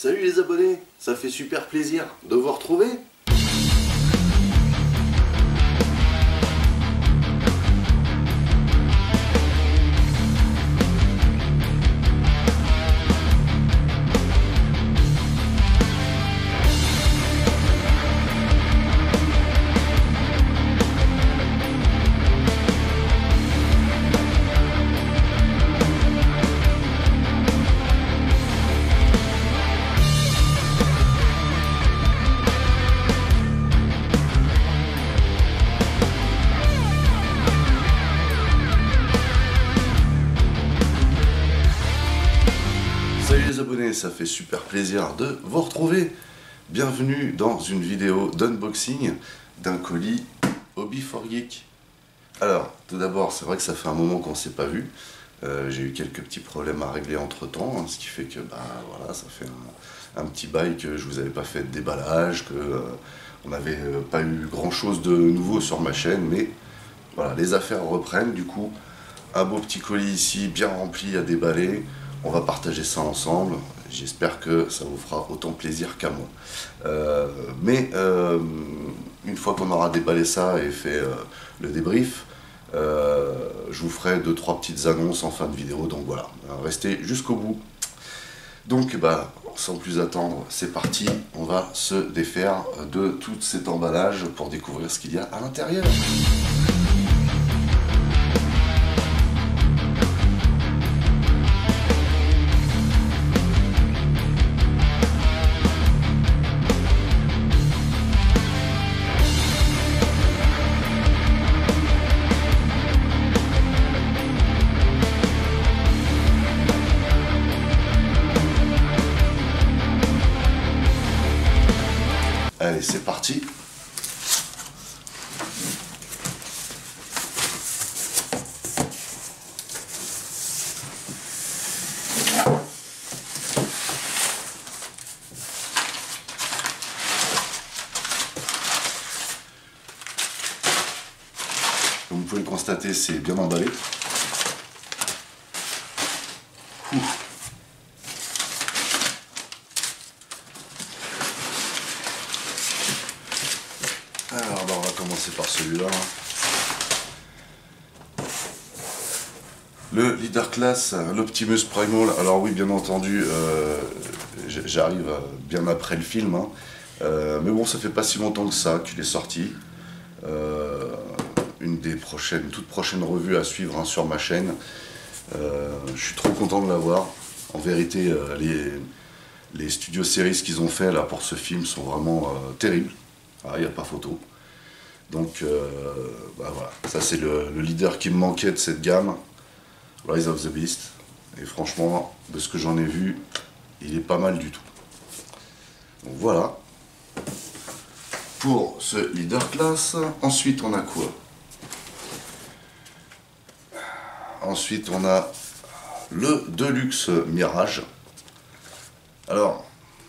Salut les abonnés, ça fait super plaisir de vous retrouver. Salut les abonnés, ça fait super plaisir de vous retrouver. Bienvenue dans une vidéo d'unboxing d'un colis Hobby for Geek. Alors, tout d'abord, c'est vrai que ça fait un moment qu'on ne s'est pas vu. J'ai eu quelques petits problèmes à régler entre temps, hein, ce qui fait que voilà, ça fait un petit bail que je vous avais pas fait de déballage, que on n'avait pas eu grand chose de nouveau sur ma chaîne, mais voilà, les affaires reprennent. Du coup, un beau petit colis ici, bien rempli à déballer. On va partager ça ensemble. J'espère que ça vous fera autant plaisir qu'à moi. Une fois qu'on aura déballé ça et fait le débrief, je vous ferai 2-3 petites annonces en fin de vidéo. Donc voilà, restez jusqu'au bout. Donc sans plus attendre, c'est parti. On va se défaire de tout cet emballage pour découvrir ce qu'il y a à l'intérieur. Allez, c'est parti. Comme vous pouvez le constater, c'est bien emballé. Alors, on va commencer par celui-là. Le Leader Class, l'Optimus Primal. Alors oui, bien entendu, j'arrive bien après le film. Hein. Mais bon, ça fait pas si longtemps que ça qu'il est sorti. Une des toutes prochaines revues à suivre hein, sur ma chaîne. Je suis trop content de l'avoir. En vérité, les studios series qu'ils ont fait là pour ce film sont vraiment terribles. Il n'y a pas photo. Donc voilà, ça c'est le leader qui me manquait de cette gamme, Rise of the Beast. Et franchement, de ce que j'en ai vu, il est pas mal du tout. Donc voilà, pour ce leader class. Ensuite on a quoi? Ensuite on a le Deluxe Mirage. Alors,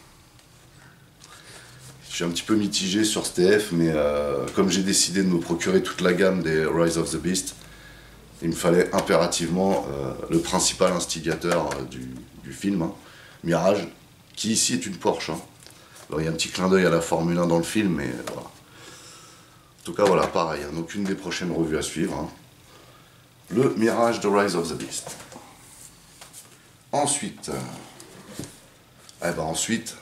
je suis un petit peu mitigé sur ce TF, mais comme j'ai décidé de me procurer toute la gamme des Rise of the Beast, il me fallait impérativement le principal instigateur du film, hein, Mirage, qui ici est une Porsche. Hein. Alors il y a un petit clin d'œil à la Formule 1 dans le film, mais voilà. En tout cas, voilà, pareil, hein, donc une des prochaines revues à suivre. Hein. Le Mirage de Rise of the Beast. Ensuite, ensuite,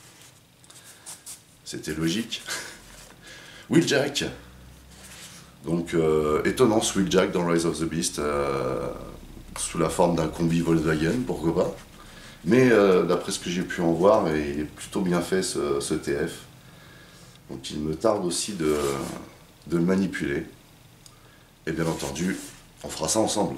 c'était logique. Wheeljack. Donc étonnant ce Wheeljack dans Rise of the Beast, sous la forme d'un combi Volkswagen, pourquoi pas. Mais d'après ce que j'ai pu en voir, il est plutôt bien fait ce TF. Donc il me tarde aussi de le manipuler. Et bien entendu, on fera ça ensemble.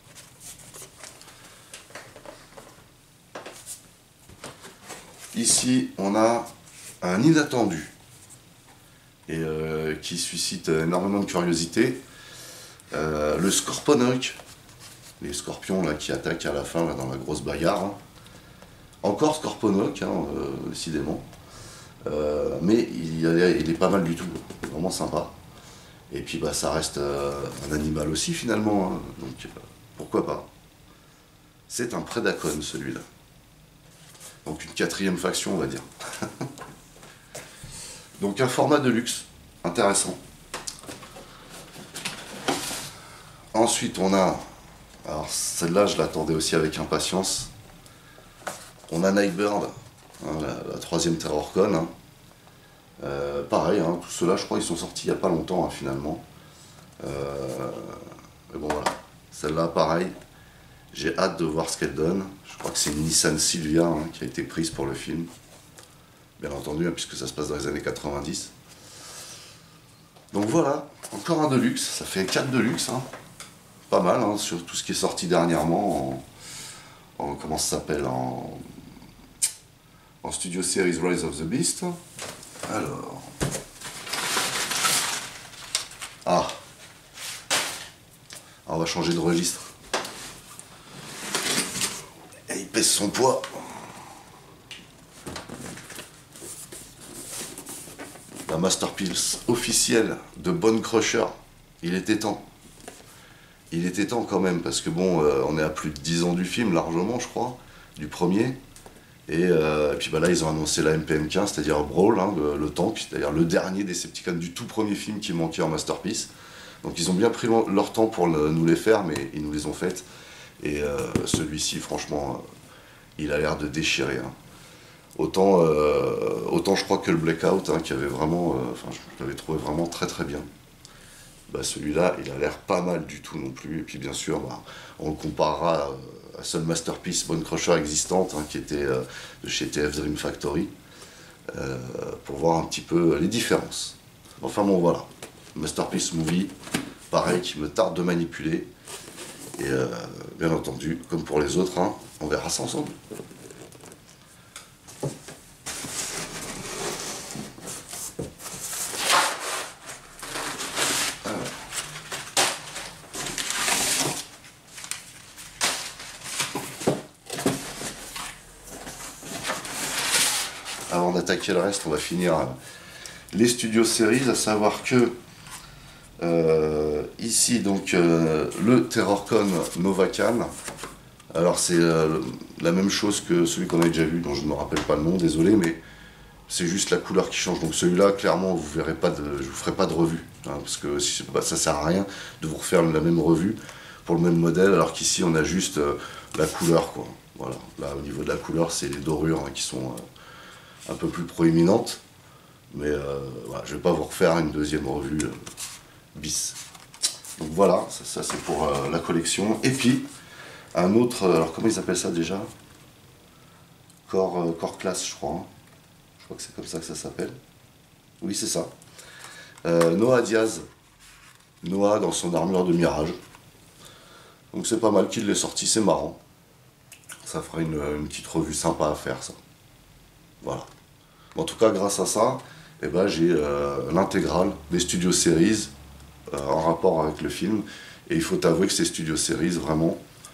Ici, on a un inattendu et qui suscite énormément de curiosité, le Scorponok, les scorpions là qui attaquent à la fin là, dans la grosse bagarre. Hein. Encore Scorponok, hein, décidément, mais il est pas mal du tout, vraiment sympa. Et puis ça reste un animal aussi finalement, hein, donc pourquoi pas. C'est un Predacon celui-là. Donc une quatrième faction, on va dire. Donc un format de luxe, intéressant. Ensuite on a, alors celle-là je l'attendais aussi avec impatience, on a Nightbird, hein, la troisième Terrorcon. Hein. Pareil, hein, tout ceux-là je crois ils sont sortis il n'y a pas longtemps hein, finalement. Mais bon voilà, celle-là pareil, j'ai hâte de voir ce qu'elle donne. Je crois que c'est une Nissan Silvia hein, qui a été prise pour le film. Bien entendu, hein, puisque ça se passe dans les années 90. Donc voilà, encore un Deluxe, ça fait 4 Deluxe. Hein. Pas mal, hein, sur tout ce qui est sorti dernièrement en comment ça s'appelle, en Studio Series Rise of the Beast. Alors... Ah, on va changer de registre. Et il pèse son poids. La masterpiece officielle de Bone Crusher. Il était temps. Il était temps quand même, parce que bon, on est à plus de 10 ans du film, largement, je crois, du premier. Et puis bah là, ils ont annoncé la MPM-15, c'est-à-dire Brawl, hein, le tank, c'est-à-dire le dernier Decepticon du tout premier film qui manquait en masterpiece. Donc ils ont bien pris leur temps pour nous les faire, mais ils nous les ont faites. Et celui-ci, franchement, il a l'air de déchirer. Hein. Autant je crois que le Blackout, hein, qui avait vraiment, je l'avais trouvé vraiment très très bien. Bah, celui-là, il a l'air pas mal du tout non plus. Et puis bien sûr, bah, on le comparera à la seule masterpiece Bone Crusher existante, hein, qui était de chez TF Dream Factory, pour voir un petit peu les différences. Enfin bon, voilà. Masterpiece Movie, pareil, qui me tarde de manipuler. Et bien entendu, comme pour les autres, hein, on verra ça ensemble. Avant d'attaquer le reste, on va finir les Studio Series, à savoir que ici donc le Terrorcon Novacan. Alors c'est la même chose que celui qu'on a déjà vu, dont je ne me rappelle pas le nom, désolé, mais c'est juste la couleur qui change. Donc celui-là, clairement, vous verrez pas je vous ferai pas de revue, hein, parce que ça sert à rien de vous refaire la même revue pour le même modèle, alors qu'ici on a juste la couleur, quoi. Voilà, là au niveau de la couleur, c'est les dorures hein, qui sont un peu plus proéminentes, mais voilà, je vais pas vous refaire une deuxième revue bis. Donc voilà, ça c'est pour la collection. Et puis un autre, alors comment ils appellent ça déjà? Core Class, je crois. Hein. Je crois que c'est comme ça que ça s'appelle. Oui, c'est ça. Noah Diaz. Noah dans son armure de Mirage. Donc c'est pas mal qu'il l'ait sorti, c'est marrant. Ça fera une petite revue sympa à faire, ça. Voilà. En tout cas, grâce à ça, eh ben, j'ai l'intégrale des Studio Series en rapport avec le film. Et il faut avouer que ces Studio Series, vraiment,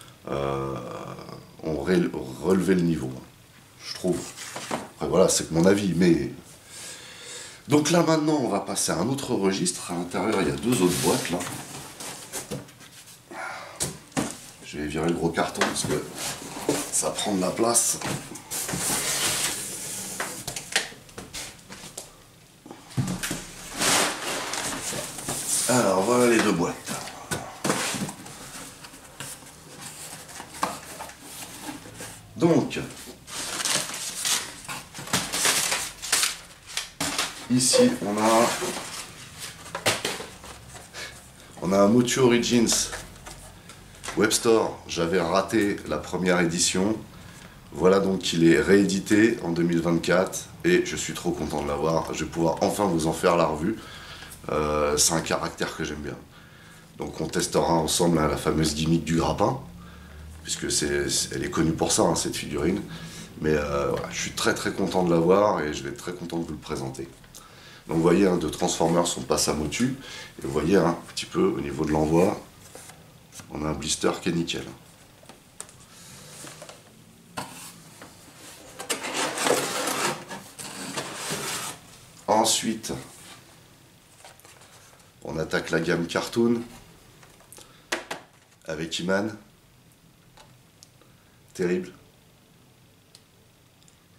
ont relevé le niveau. Je trouve. Après voilà, c'est que mon avis, mais... Donc là maintenant, on va passer à un autre registre. À l'intérieur, il y a 2 autres boîtes, là. Je vais virer le gros carton, parce que ça prend de la place. Alors, voilà les 2 boîtes. Donc... Ici, on a un Motu Origins Webstore. J'avais raté la première édition. Voilà donc qu'il est réédité en 2024 et je suis trop content de l'avoir. Je vais pouvoir enfin vous en faire la revue. C'est un caractère que j'aime bien. Donc on testera ensemble hein, la fameuse gimmick du grappin, puisque elle est connue pour ça, hein, cette figurine. Mais voilà, je suis très très content de l'avoir et je vais être très content de vous le présenter. Donc vous voyez, hein, de Transformers, on passe à Motu. Et vous voyez, hein, un petit peu au niveau de l'envoi, on a un blister qui est nickel. Ensuite, on attaque la gamme Cartoon avec He-Man. Terrible.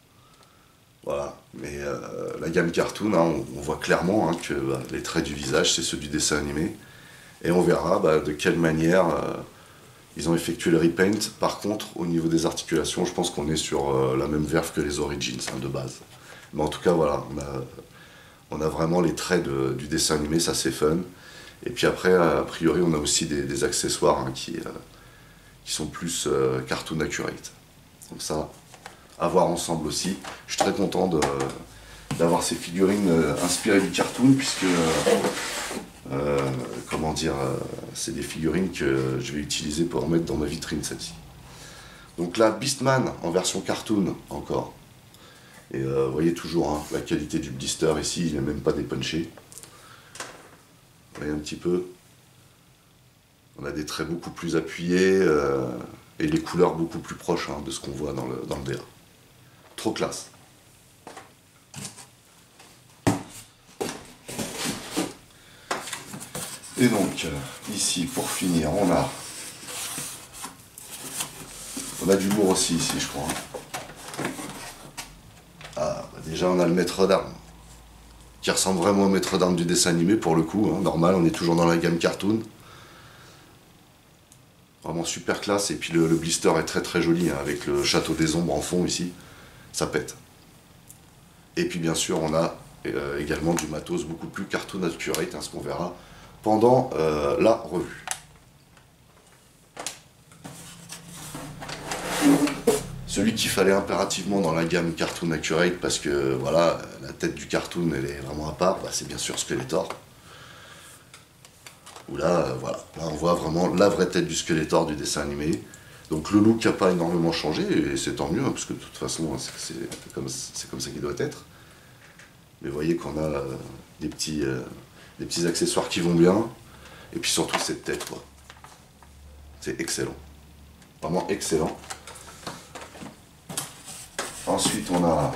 Voilà, mais la gamme cartoon, hein, on voit clairement hein, que les traits du visage, c'est ceux du dessin animé. Et on verra de quelle manière ils ont effectué le repaint. Par contre, au niveau des articulations, je pense qu'on est sur la même verve que les Origins hein, de base. Mais en tout cas, voilà, on a vraiment les traits du dessin animé, ça c'est fun. Et puis après, a priori, on a aussi des accessoires hein, qui sont plus cartoon accurate. Donc ça, à voir ensemble aussi. Je suis très content d'avoir ces figurines inspirées du cartoon, puisque, comment dire, c'est des figurines que je vais utiliser pour mettre dans ma vitrine, celle-ci. Donc là, Beastman en version cartoon encore. Et vous voyez toujours hein, la qualité du blister ici, il n'est même pas dépunché. Vous voyez un petit peu. On a des traits beaucoup plus appuyés et les couleurs beaucoup plus proches hein, de ce qu'on voit dans le DA. Trop classe. Et donc, ici, pour finir, on a du lourd aussi, ici, je crois. Ah, déjà, on a le maître d'armes, qui ressemble vraiment au maître d'armes du dessin animé, pour le coup. Hein, normal, on est toujours dans la gamme cartoon. Vraiment super classe. Et puis, le blister est très très joli, hein, avec le château des ombres en fond, ici. Ça pète. Et puis, bien sûr, on a également du matos beaucoup plus cartoon accurate, hein, ce qu'on verra pendant la revue. Celui qu'il fallait impérativement dans la gamme Cartoon Accurate, parce que voilà, la tête du cartoon elle est vraiment à part, c'est bien sûr Skeletor. Où là, voilà, là on voit vraiment la vraie tête du Skeletor du dessin animé. Donc le look n'a pas énormément changé, et c'est tant mieux, hein, parce que de toute façon c'est comme ça qu'il doit être. Mais vous voyez qu'on a des petits accessoires qui vont bien, et puis surtout cette tête, quoi. C'est excellent. Vraiment excellent. Ensuite, on a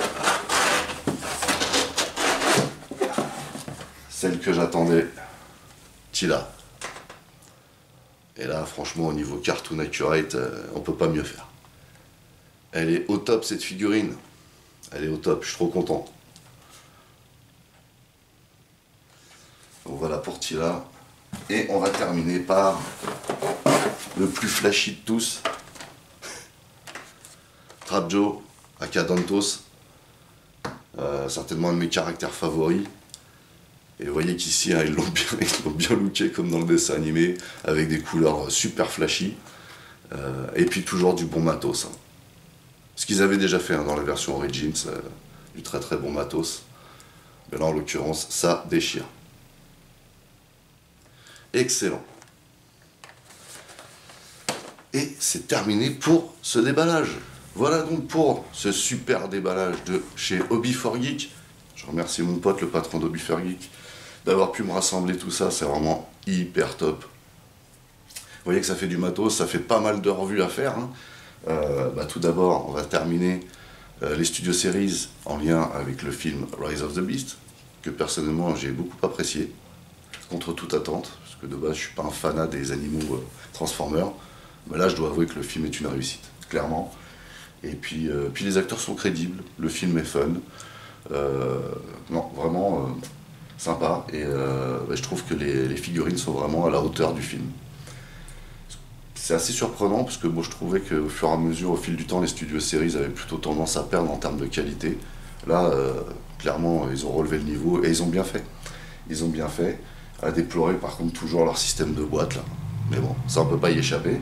celle que j'attendais, Teela. Et là, franchement, au niveau cartoon accurate, on peut pas mieux faire. Elle est au top, cette figurine. Elle est au top, je suis trop content. Donc voilà pour Teela. Et on va terminer par le plus flashy de tous. Trap Joe, aka Dantos, certainement un de mes caractères favoris. Et vous voyez qu'ici, hein, ils l'ont bien looké comme dans le dessin animé, avec des couleurs super flashy. Et puis toujours du bon matos. Hein. Ce qu'ils avaient déjà fait hein, dans la version Origins, du très très bon matos. Mais là en l'occurrence, ça déchire. Excellent. Et c'est terminé pour ce déballage. Voilà donc pour ce super déballage de chez Hobby4Geek. Je remercie mon pote, le patron d'Hobby4Geek, d'avoir pu me rassembler tout ça, c'est vraiment hyper top. Vous voyez que ça fait du matos, ça fait pas mal de revues à faire. Hein. Tout d'abord, on va terminer les Studio Series en lien avec le film Rise of the Beast, que personnellement j'ai beaucoup apprécié, contre toute attente, parce que de base je suis pas un fanat des animaux Transformers, mais là je dois avouer que le film est une réussite, clairement. Et puis les acteurs sont crédibles, le film est fun, non, vraiment sympa, et je trouve que les figurines sont vraiment à la hauteur du film. C'est assez surprenant, parce que moi je trouvais qu'au fur et à mesure, au fil du temps, les Studio Series avaient plutôt tendance à perdre en termes de qualité. Là, clairement, ils ont relevé le niveau, et ils ont bien fait. Ils ont bien fait, à déplorer par contre toujours leur système de boîte, là. Mais bon, ça on peut pas y échapper.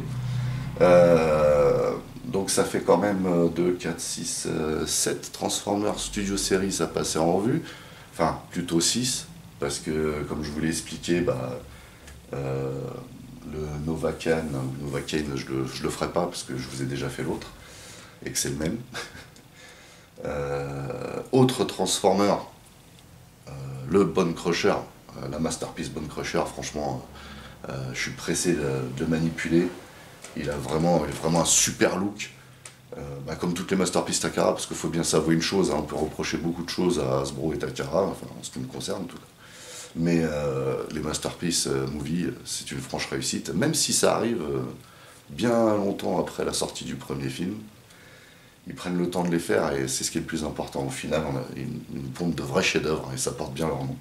Donc ça fait quand même 2, 4, 6, 7 Transformers Studio Series à passer en revue. Enfin, plutôt 6, parce que comme je vous l'ai expliqué, le Nova Kane, je le ferai pas parce que je vous ai déjà fait l'autre, et que c'est le même. Autre Transformer, le Bone Crusher, la Masterpiece Bone Crusher, franchement, je suis pressé de manipuler. Il a vraiment un super look, comme toutes les Masterpiece Takara, parce qu'il faut bien savoir une chose, hein, on peut reprocher beaucoup de choses à Hasbro et Takara, enfin en ce qui me concerne en tout cas. Mais les Masterpiece Movie, c'est une franche réussite, même si ça arrive bien longtemps après la sortie du premier film. ils prennent le temps de les faire et c'est ce qui est le plus important. Au final, on a une pompe de vrais chefs-d'œuvre et ça porte bien leur nom.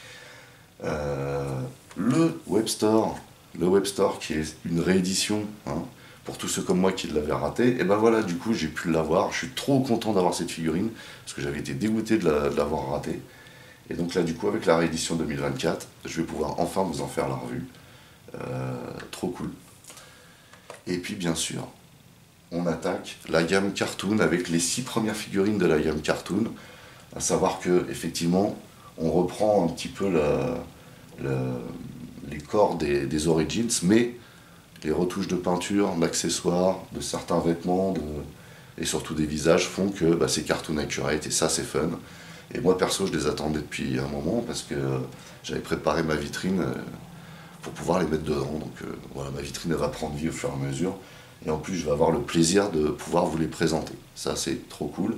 Le Web Store qui est une réédition, hein, pour tous ceux comme moi qui l'avaient raté, et ben voilà, du coup j'ai pu l'avoir. Je suis trop content d'avoir cette figurine parce que j'avais été dégoûté de l'avoir raté. Et donc là, du coup, avec la réédition 2024, je vais pouvoir enfin vous en faire la revue. Trop cool. Et puis bien sûr, on attaque la gamme Cartoon avec les 6 premières figurines de la gamme Cartoon. À savoir que effectivement, on reprend un petit peu les corps des Origins, mais les retouches de peinture, d'accessoires, de certains vêtements et surtout des visages font que bah, c'est cartoon accurate et ça c'est fun. Et moi perso je les attendais depuis un moment parce que j'avais préparé ma vitrine pour pouvoir les mettre dedans. Donc voilà, ma vitrine elle va prendre vie au fur et à mesure. Et en plus je vais avoir le plaisir de pouvoir vous les présenter. Ça c'est trop cool.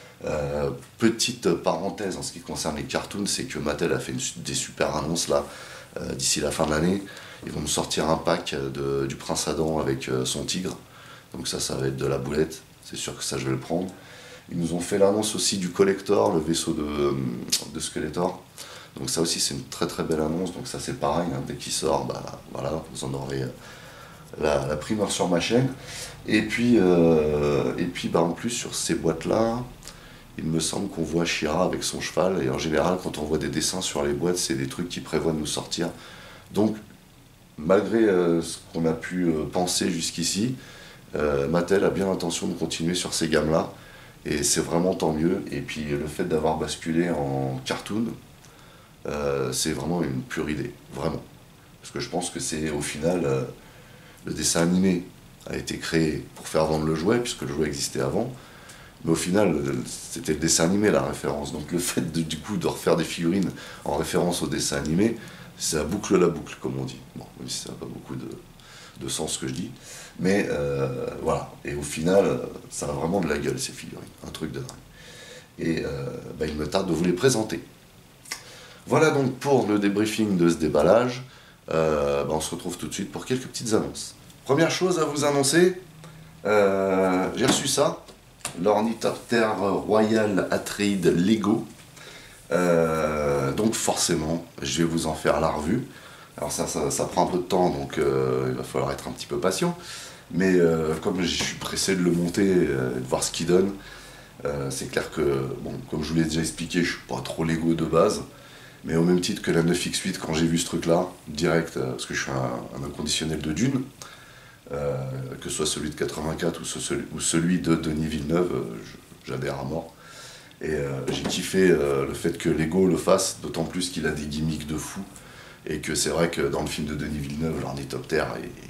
Petite parenthèse en ce qui concerne les cartoons, c'est que Mattel a fait des super annonces là. D'ici la fin de l'année, ils vont nous sortir un pack du Prince Adam avec son tigre. Donc ça va être de la boulette. C'est sûr que ça, je vais le prendre. Ils nous ont fait l'annonce aussi du Collector, le vaisseau de Skeletor. Donc ça aussi, c'est une très très belle annonce. Donc ça, c'est pareil, hein, dès qu'il sort, bah, voilà, vous en aurez la primeur sur ma chaîne. Et puis bah, en plus, sur ces boîtes-là, il me semble qu'on voit She-Ra avec son cheval, et en général, quand on voit des dessins sur les boîtes, c'est des trucs qui prévoient de nous sortir. Donc, malgré ce qu'on a pu penser jusqu'ici, Mattel a bien l'intention de continuer sur ces gammes-là, et c'est vraiment tant mieux. Et puis, le fait d'avoir basculé en cartoon, c'est vraiment une pure idée, vraiment. Parce que je pense que c'est, au final, le dessin animé a été créé pour faire vendre le jouet, puisque le jouet existait avant. Mais au final, c'était le dessin animé la référence. Donc le fait du coup de refaire des figurines en référence au dessin animé, ça boucle la boucle, comme on dit. Bon, même si ça n'a pas beaucoup de sens ce que je dis. Mais voilà. Et au final, ça a vraiment de la gueule, ces figurines. Un truc de dingue. Et bah, il me tarde de vous les présenter. Voilà donc pour le débriefing de ce déballage. Bah, on se retrouve tout de suite pour quelques petites annonces. Première chose à vous annoncer, j'ai reçu ça. L'Ornithoptère Royal Atreides Lego. Donc forcément, je vais vous en faire la revue. Alors ça prend un peu de temps, donc il va falloir être un petit peu patient. Mais comme je suis pressé de le monter, de voir ce qu'il donne, c'est clair que, bon, comme je vous l'ai déjà expliqué, je suis pas trop Lego de base. Mais au même titre que la 9X8, quand j'ai vu ce truc-là, direct, parce que je suis un inconditionnel de Dune, que ce soit celui de 84 ou celui de Denis Villeneuve, j'adhère à mort. Et j'ai kiffé le fait que Lego le fasse, d'autant plus qu'il a des gimmicks de fou. Et que c'est vrai que dans le film de Denis Villeneuve, l'Ornithoptère,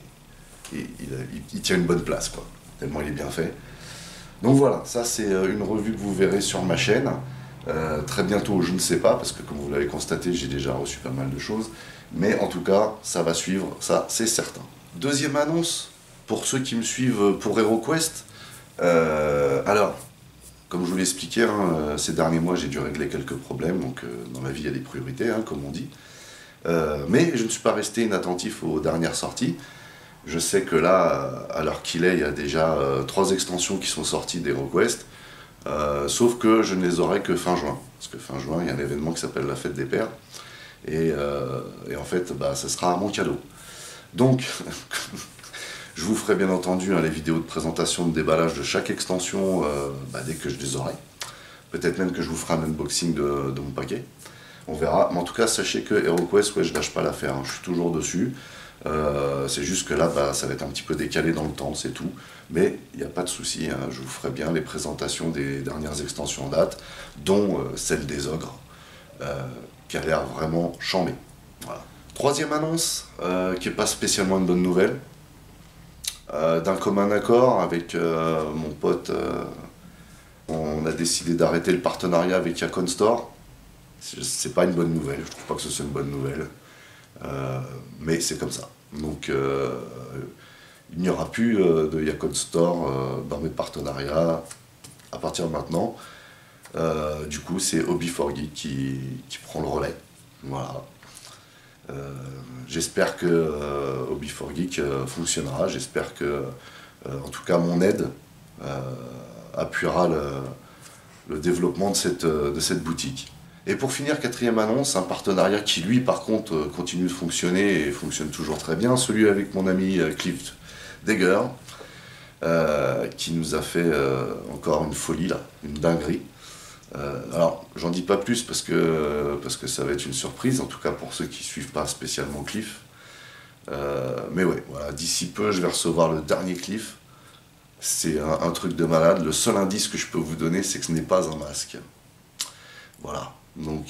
il tient une bonne place, quoi. Tellement il est bien fait. Donc voilà, ça c'est une revue que vous verrez sur ma chaîne. Très bientôt, je ne sais pas, parce que comme vous l'avez constaté, j'ai déjà reçu pas mal de choses. Mais en tout cas, ça va suivre, ça c'est certain. Deuxième annonce, pour ceux qui me suivent pour HeroQuest. Alors, comme je vous l'ai expliqué, hein, ces derniers mois j'ai dû régler quelques problèmes, donc dans la vie il y a des priorités, hein, comme on dit. Mais je ne suis pas resté inattentif aux dernières sorties. Je sais que là, à l'heure qu'il est, il y a déjà 3 extensions qui sont sorties d'HeroQuest. Sauf que je ne les aurai que fin juin. Parce que fin juin, il y a un événement qui s'appelle la Fête des Pères. Et en fait, bah, ce sera mon cadeau. Donc, je vous ferai bien entendu les vidéos de présentation, de déballage de chaque extension bah, dès que je les aurai. Peut-être même que je vous ferai un unboxing de mon paquet. On verra. Mais en tout cas, sachez que HeroQuest, ouais, je lâche pas l'affaire. Hein. Je suis toujours dessus. C'est juste que là, bah, ça va être un petit peu décalé dans le temps, c'est tout. Mais il n'y a pas de souci, hein. Je vous ferai bien les présentations des dernières extensions en date, dont celle des ogres, qui a l'air vraiment chambée. Voilà. Troisième annonce, qui n'est pas spécialement une bonne nouvelle. D'un commun accord avec mon pote, on a décidé d'arrêter le partenariat avec Yakon Store. C'est pas une bonne nouvelle, je trouve pas que ce soit une bonne nouvelle. Mais c'est comme ça. Donc il n'y aura plus de Yakon Store dans mes partenariats à partir de maintenant. Du coup, c'est Hobby4Geek qui prend le relais. Voilà. J'espère que Hobby4Geek fonctionnera. J'espère que, en tout cas, mon aide appuiera le développement de cette boutique. Et pour finir, quatrième annonce, un partenariat qui lui par contre continue de fonctionner et fonctionne toujours très bien, celui avec mon ami Cliff Degger, qui nous a fait encore une folie là, une dinguerie. Alors j'en dis pas plus parce que ça va être une surprise, en tout cas pour ceux qui suivent pas spécialement Cliff. Mais ouais, voilà, d'ici peu je vais recevoir le dernier Cliff. C'est un truc de malade. Le seul indice que je peux vous donner, c'est que ce n'est pas un masque. Voilà. Donc,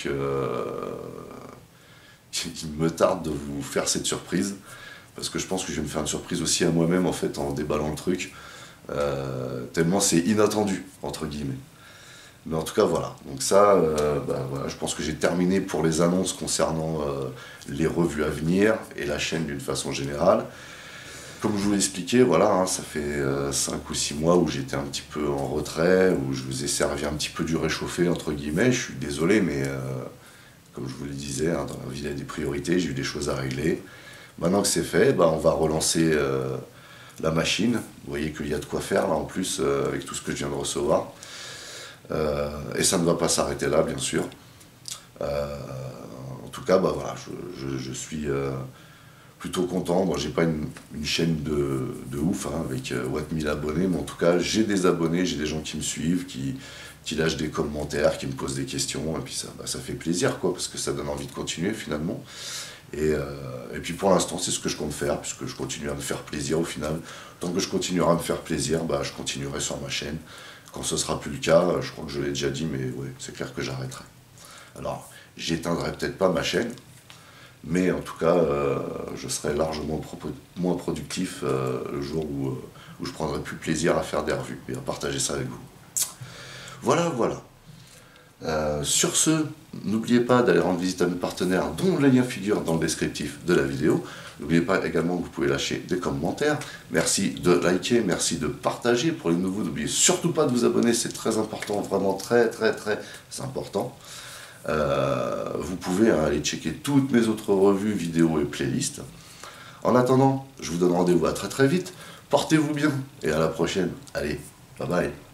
il me tarde de vous faire cette surprise, parce que je pense que je vais me faire une surprise aussi à moi-même, en fait, en déballant le truc, tellement c'est inattendu, entre guillemets. Mais en tout cas, voilà. Donc ça, voilà, je pense que j'ai terminé pour les annonces concernant les revues à venir et la chaîne d'une façon générale. Comme je vous l'ai expliqué, voilà, hein, ça fait 5 ou 6 mois où j'étais un petit peu en retrait, où je vous ai servi un petit peu du réchauffé, entre guillemets. Je suis désolé, mais comme je vous le disais, hein, dans la vie il y a des priorités, j'ai eu des choses à régler. Maintenant que c'est fait, on va relancer la machine. Vous voyez qu'il y a de quoi faire, là, en plus, avec tout ce que je viens de recevoir. Et ça ne va pas s'arrêter là, bien sûr. En tout cas, voilà, je suis plutôt content. Bon, j'ai pas une chaîne de ouf, hein, avec 1000 abonnés, mais en tout cas, j'ai des abonnés, j'ai des gens qui me suivent, qui lâchent des commentaires, qui me posent des questions, et puis ça fait plaisir, quoi, parce que ça donne envie de continuer, finalement. Et puis pour l'instant, c'est ce que je compte faire, puisque je continue à me faire plaisir au final. Tant que je continuerai à me faire plaisir, je continuerai sur ma chaîne. Quand ce sera plus le cas, je crois que je l'ai déjà dit, mais ouais, c'est clair que j'arrêterai. Alors, j'éteindrai peut-être pas ma chaîne, mais en tout cas, je serai largement moins productif le jour où je prendrai plus plaisir à faire des revues et à partager ça avec vous. Voilà, voilà. Sur ce, n'oubliez pas d'aller rendre visite à mes partenaires dont le lien figure dans le descriptif de la vidéo. N'oubliez pas également que vous pouvez lâcher des commentaires. Merci de liker, merci de partager. Pour les nouveaux, n'oubliez surtout pas de vous abonner, c'est très important, vraiment très important. Vous pouvez aller checker toutes mes autres revues, vidéos et playlists. En attendant, je vous donne rendez-vous à très vite. Portez-vous bien et à la prochaine. Allez, bye bye.